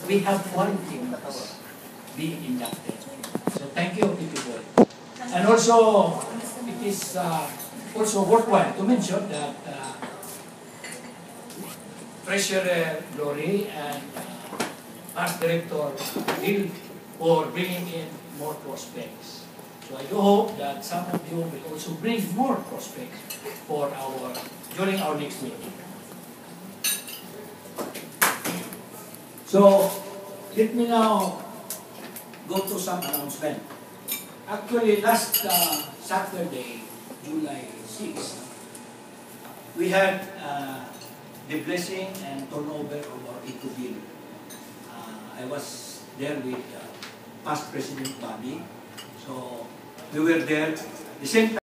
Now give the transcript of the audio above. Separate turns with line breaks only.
we have quality members being inducted. So thank you, Titi Boy. And also, it is also worthwhile to mention that Treasurer Glory and Art Director Bill for bringing in more prospects. So I do hope that some of you will also bring more prospects for during our next meeting. So let me now go to some announcement. Actually, last Saturday, July 6th, we had the blessing and turnover of our Eco Bill. I was there with past President Bobby. So we were there the same time.